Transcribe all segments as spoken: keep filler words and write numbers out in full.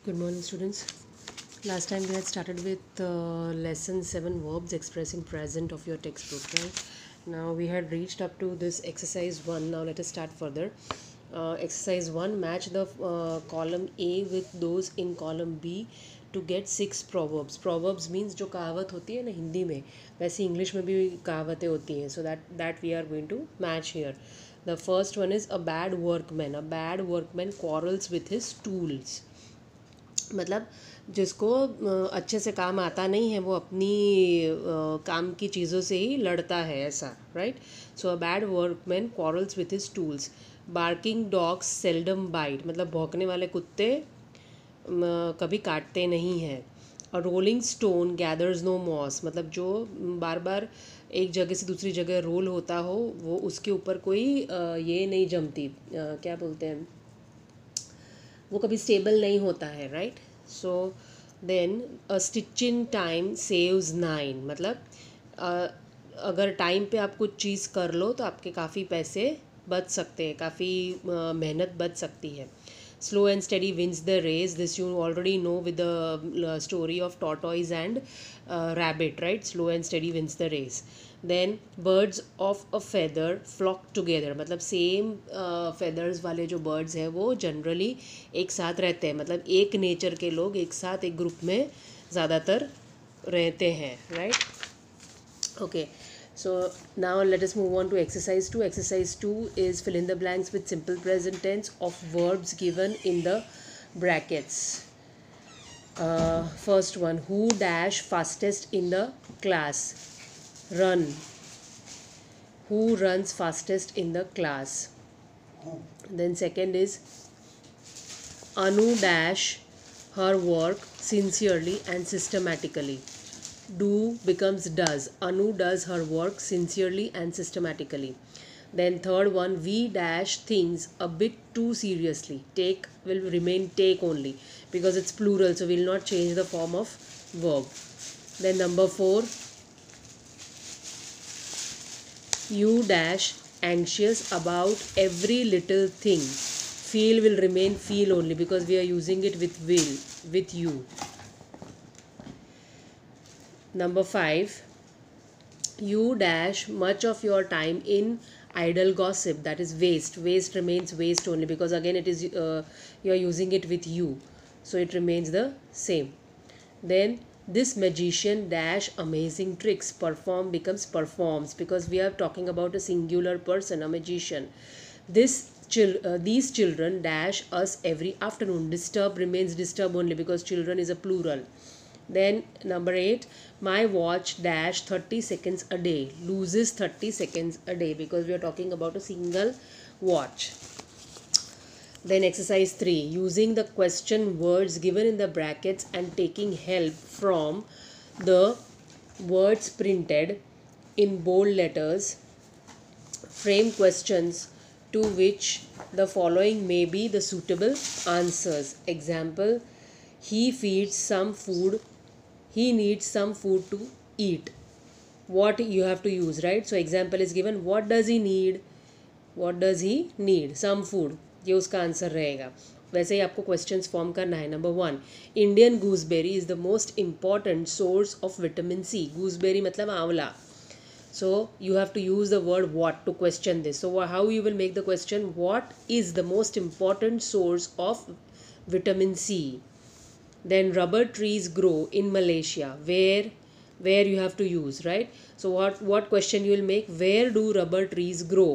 Good morning, students. Last time we had started with uh, lesson seven verbs expressing present of your textbook, right? Now we had reached up to this exercise one. Now let us start further. Uh, exercise one, match the uh, column A with those in column B to get six proverbs. Proverbs means जो कहावत होती है ना हिंदी में, वैसे English में भी कहावतें होती हैं. So that that we are going to match here. The first one is a bad workman. A bad workman quarrels with his tools. मतलब जिसको अच्छे से काम आता नहीं है वो अपनी काम की चीज़ों से ही लड़ता है ऐसा, right. So a bad workman quarrels with his tools. Barking dogs seldom bite, मतलब भौंकने वाले कुत्ते कभी काटते नहीं हैं. और rolling stone gathers no moss, मतलब जो बार बार एक जगह से दूसरी जगह रोल होता हो वो उसके ऊपर कोई ये नहीं जमती, क्या बोलते हैं, वो कभी स्टेबल नहीं होता है, right. So then a stitch in time saves nine, मतलब uh, अगर टाइम पे आप कुछ चीज़ कर लो तो आपके काफ़ी पैसे बच सकते हैं, काफ़ी uh, मेहनत बच सकती है. Slow and steady wins the race, this you already know with the story of tortoise and rabbit, right. Slow and steady wins the race. Then birds of a feather flock together, मतलब same feathers वाले जो birds हैं वो generally एक साथ रहते हैं, मतलब एक नेचर के लोग एक साथ एक ग्रुप में ज़्यादातर रहते हैं, right. Okay, so now let us move on to exercise two. Exercise two is fill in the blanks with simple present tense of verbs given in the brackets. Uh, first one, who dash fastest in the class? Run. Who runs fastest in the class? Then second is Anu dash her work sincerely and systematically. Do becomes does. Anu does her work sincerely and systematically. Then third one, we dash things a bit too seriously. Take will remain take only because it's plural, so we'll not change the form of verb. Then number four, you dash anxious about every little thing. Feel will remain feel only because we are using it with will, with you. Number five, you dash much of your time in idle gossip, that is waste. Waste remains waste only because again it is uh, you are using it with you, so it remains the same. Then this magician dash amazing tricks. Perform becomes performs because we are talking about a singular person, a magician. This chil- uh, these children dash us every afternoon. Disturb remains disturb only because children is a plural. Then number eight, my watch dash thirty seconds a day. Loses thirty seconds a day because we are talking about a single watch. Then exercise three, using the question words given in the brackets and taking help from the words printed in bold letters. Frame questions to which the following may be the suitable answers. Example, he feeds some food, he needs some food to eat. What you have to use, right? So example is given, what does he need? What does he need? Some food. ये उसका answer रहेगा. वैसे ही आपको questions form करना है. Number one, Indian gooseberry is the most important source of vitamin C. Gooseberry मतलब आंवला. So you have to use the word what to question this. So how you will make the question, what is the most important source of vitamin C? Then rubber trees grow in Malaysia. Where where you have to use, right? So what what question you will make, where do rubber trees grow?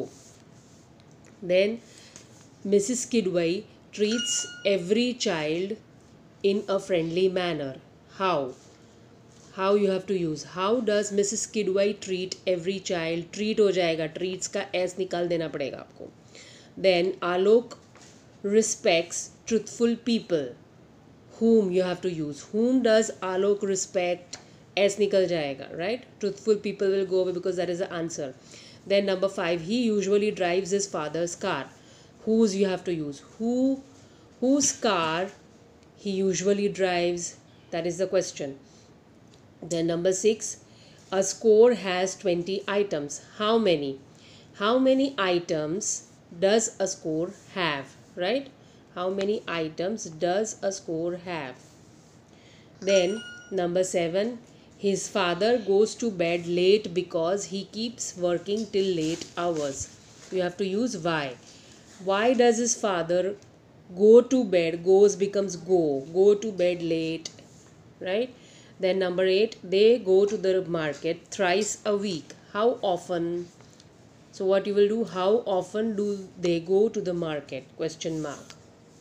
Then Missus Kidwai treats every child in a friendly manner. How? How you have to use, how does Missus Kidwai treat every child? Treat हो जाएगा, treats का s निकाल देना पड़ेगा आपको. Then Alok respects truthful people. Whom you have to use, whom does Alok respect? S निकल जाएगा, right? Truthful people will go away because that is the answer. Then number five, he usually drives his father's car. Whose you have to use, who whose car he usually drives, that is the question. Then number six, a score has twenty items. How many? How many items does a score have, right? How many items does a store have? Then number seven, his father goes to bed late because he keeps working till late hours. You have to use why. Why does his father go to bed? Goes becomes go. Go to bed late, right? Then number eight, they go to the market thrice a week. How often? So what you will do, how often do they go to the market? Question mark.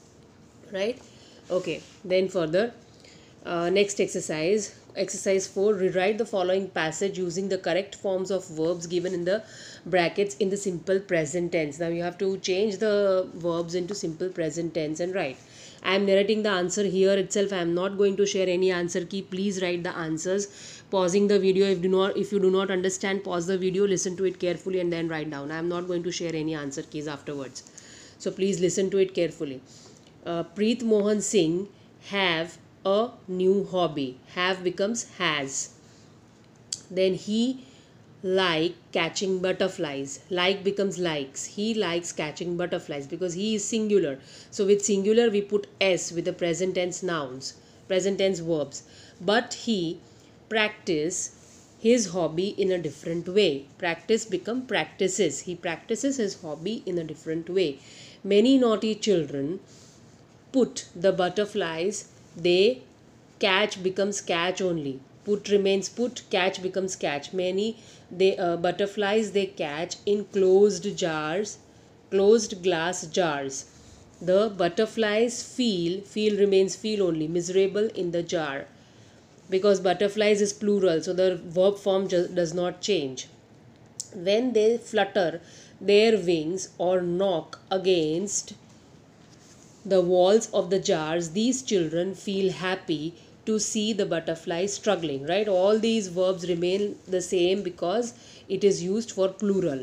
Right? Okay. Then further, uh, next exercise. Exercise four, rewrite the following passage using the correct forms of verbs given in the brackets in the simple present tense. Now you have to change the verbs into simple present tense and write. I am narrating the answer here itself. I am not going to share any answer key. Please write the answers. Pausing the video. If do not, if you do not understand, pause the video, listen to it carefully, and then write down. I am not going to share any answer keys afterwards. So please listen to it carefully. Uh, Preet Mohan Singh have a new hobby. Have becomes has. Then he like catching butterflies. Like becomes likes. He likes catching butterflies because he is singular. So with singular we put s with the present tense nouns, present tense verbs. But he practice his hobby in a different way. Practice become practices. He practices his hobby in a different way. Many naughty children put the butterflies they catch becomes catch only. Put remains put, catch becomes catch. Many they uh, butterflies they catch in closed jars, closed glass jars. The butterflies feel, feel remains feel only, miserable in the jar. Because butterflies is plural, so the verb form just does not change. When they flutter their wings or knock against the walls of the jars, these children feel happy to see the butterfly struggling, right? All these verbs remain the same because it is used for plural.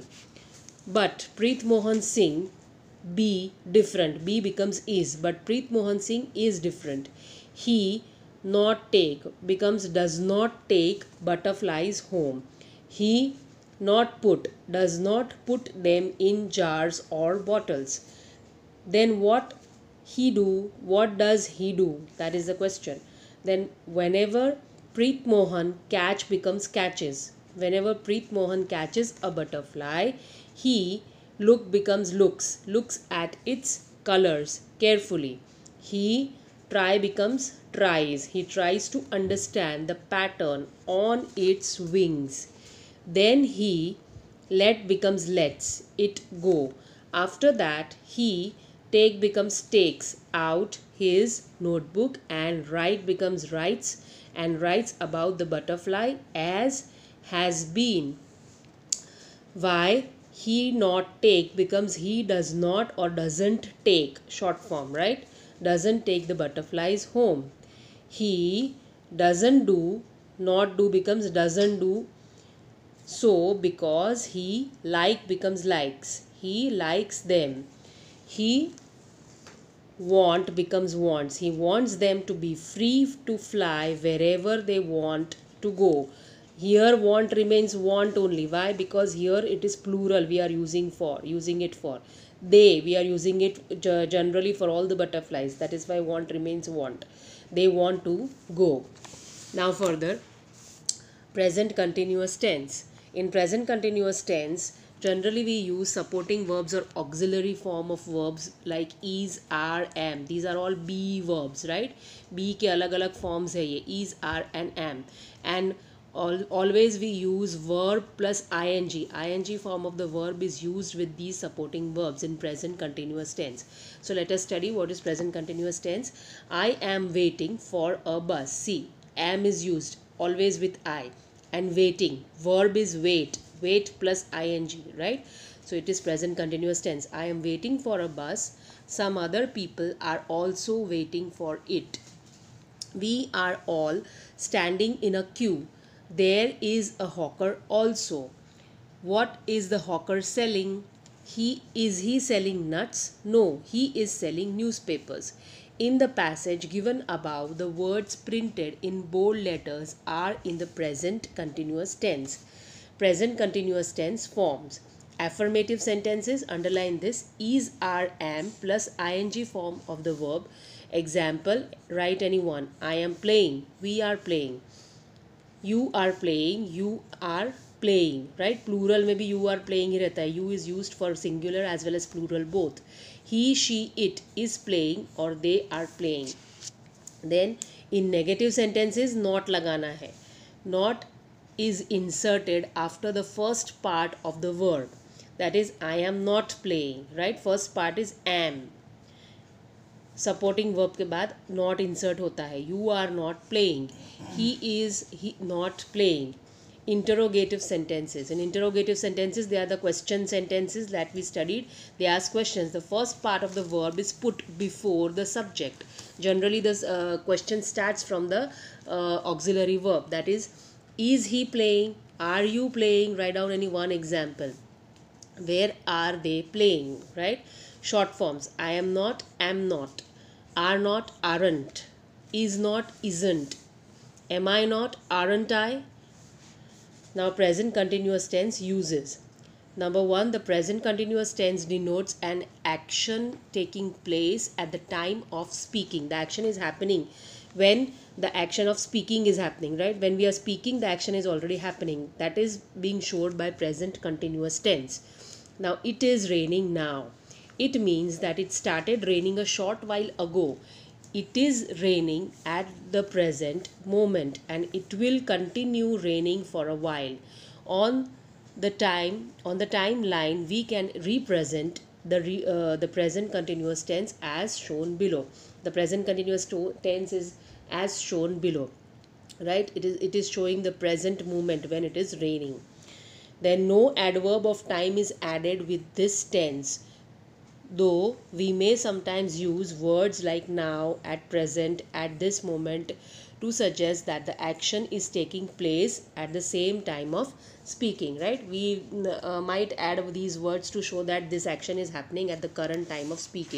But Preet Mohan Singh be different. Be becomes is, but Preet Mohan Singh is different. He not take becomes does not take butterflies home. He not put does not put them in jars or bottles. Then what he do? What does he do? That is the question. Then whenever Preet Mohan catch becomes catches. Whenever Preet Mohan catches a butterfly, he look becomes looks. Looks at its colors carefully. He try becomes tries. He tries to understand the pattern on its wings. Then he let becomes lets it go. After that he take becomes takes out his notebook and write becomes writes and writes about the butterfly as has been. Why he not take becomes he does not or doesn't take, short form, right? Doesn't take the butterflies home. He doesn't do, not do becomes doesn't do. So because he like becomes likes. He likes them. He want becomes wants. He wants them to be free to fly wherever they want to go. Here want remains want only. Why? Because here it is plural we are using for, using it for. They, we are using it generally for all the butterflies. That is why want remains want. They want to go. Now further, present continuous tense. In present continuous tense, generally we use supporting verbs or auxiliary form of verbs like is, are, am. These are all be verbs, right? Be के अलग अलग forms है ये, is, are and am. And all, always we use verb plus ing. Ing form of the verb is used with these supporting verbs in present continuous tense. So let us study what is present continuous tense. I am waiting for a bus. See, am is used always with I. And waiting, verb is wait. Wait plus ing, right? So it is present continuous tense. I am waiting for a bus. Some other people are also waiting for it. We are all standing in a queue. There is a hawker also. What is the hawker selling? He is he selling nuts? No, he is selling newspapers. In the passage given above, the words printed in bold letters are in the present continuous tense. Present continuous tense forms. Affirmative sentences, underline this, is, are, am plus ing form of the verb. Example, write any one. I am playing, we are playing. You are playing, you are playing, right? Plural में भी you are playing ही रहता है. You is used for singular as well as plural both. He, she, it is playing or they are playing. Then in negative sentences not लगाना है. Not is inserted after the first part of the verb. That is, I am not playing, right? First part is am. Supporting verb के बाद not insert होता है. You are not playing, he is he not playing. Interrogative sentences. In interrogative sentences, they are the question sentences that we studied. They ask questions. The first part of the verb is put before the subject. Generally, this uh, question starts from the uh, auxiliary verb. That is, is he playing? Are you playing? Write down any one example. Where are they playing? Right? Short forms. I am not, am not. Are not, aren't. Is not, isn't. Am I not, aren't I? Now present continuous tense uses. Number one, the present continuous tense denotes an action taking place at the time of speaking. The action is happening when the action of speaking is happening, right? When we are speaking, the action is already happening. That is being showed by present continuous tense. Now, it is raining now. It means that it started raining a short while ago. It is raining at the present moment and it will continue raining for a while. On the time, on the timeline, we can represent the re, uh, the present continuous tense as shown below. The present continuous tense is as shown below, right? It is it is showing the present moment when it is raining. Then no adverb of time is added with this tense. Though we may sometimes use words like now, at present, at this moment to suggest that the action is taking place at the same time of speaking, right? We uh, might add these words to show that this action is happening at the current time of speaking.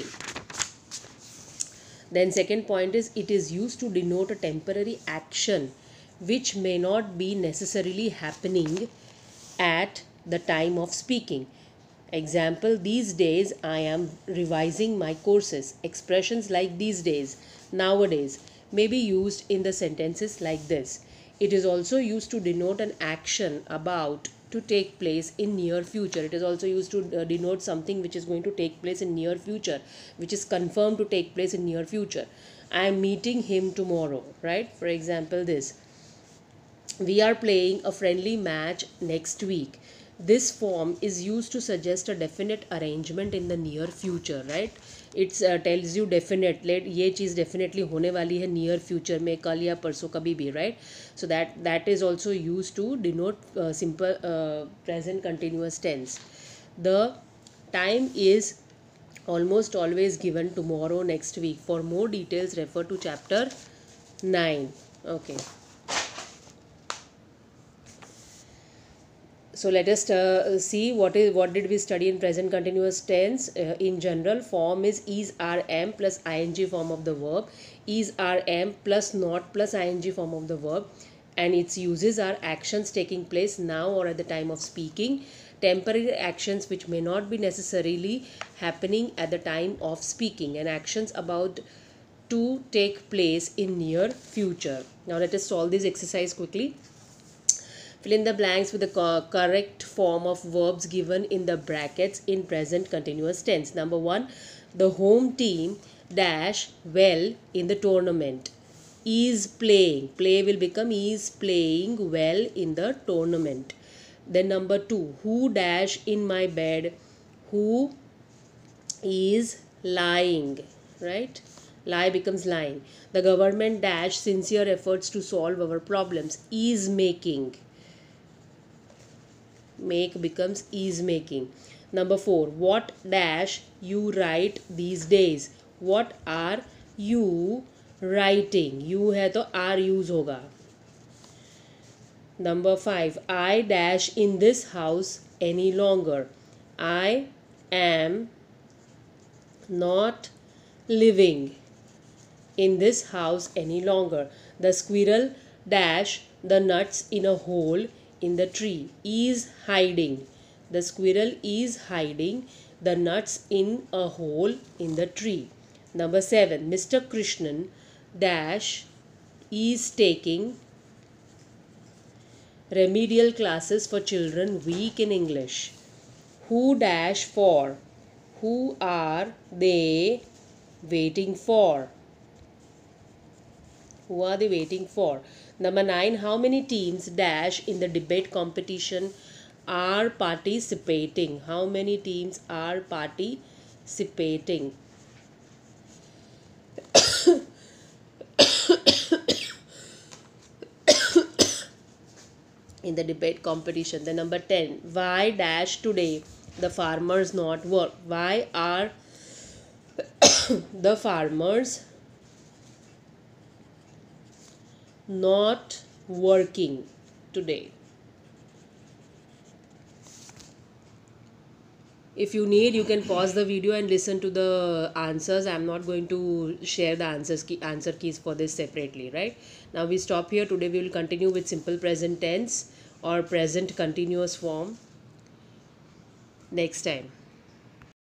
Then second point is, it is used to denote a temporary action which may not be necessarily happening at the time of speaking. Example, these days I am revising my courses. Expressions like these days, nowadays may be used in the sentences like this. It is also used to denote an action about to take place in near future. It is also used to uh, denote something which is going to take place in near future, which is confirmed to take place in near future. I am meeting him tomorrow, right? For example, this. We are playing a friendly match next week. This form is used to suggest a definite arrangement in the near future, right? It uh, tells you definite, let ये चीज़ definitely होने वाली है near future में, कल या परसों कभी भी, right? So that that is also used to denote uh, simple uh, present continuous tense. The time is almost always given tomorrow, next week. For more details, refer to chapter nine. Okay. So let us uh, see what is what did we study in present continuous tense. Uh, in general, form is is, are, am plus ing form of the verb. Is, are, am plus not plus ing form of the verb. And its uses are actions taking place now or at the time of speaking. Temporary actions which may not be necessarily happening at the time of speaking. And actions about to take place in near future. Now let us solve this exercise quickly. Fill in the blanks with the co correct form of verbs given in the brackets in present continuous tense. Number one, the home team dash well in the tournament. Is playing. Play will become is playing well in the tournament. Then number two, who dash in my bed. Who is lying, right? Lie becomes lying. The government dash sincere efforts to solve our problems. Is making. Make becomes is making. Number four, what dash you write these days. What are you writing? You है तो are use होगा. Number five, I dash in this house any longer. I am not living in this house any longer. The squirrel dash the nuts in a hole in the tree. Is hiding. The squirrel is hiding the nuts in a hole in the tree. Number seven. Mister Krishnan dash is taking remedial classes for children weak in English. Who dash for? Who are they waiting for? Who are they waiting for? Number nine. How many teams dash in the debate competition are participating? How many teams are participating? In the debate competition. The number ten. Why dash today the farmers not work? Why are the farmers not working today? If you need, you can pause the video and listen to the answers. I'm not going to share the answers key, answer keys for this separately, right? Now we stop here. Today we will continue with simple present tense or present continuous form next time.